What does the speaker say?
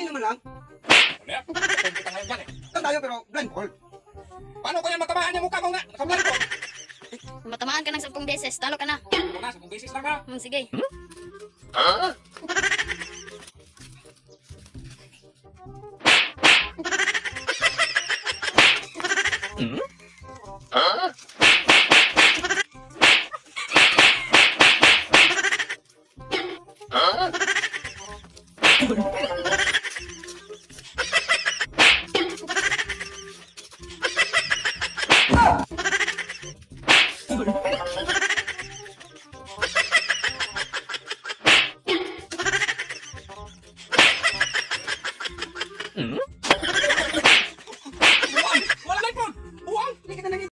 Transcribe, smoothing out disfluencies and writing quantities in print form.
Konti naman lang. Wala. Kung kita ngayon dyan eh. Ito tayo pero blindfold. Paano ko yan matamaan yung mukha ko nga? Naka-blindfold. Matamaan ka ng 10 beses, talo ka na. Ito na, 10 beses lang ha. Sige. Huh?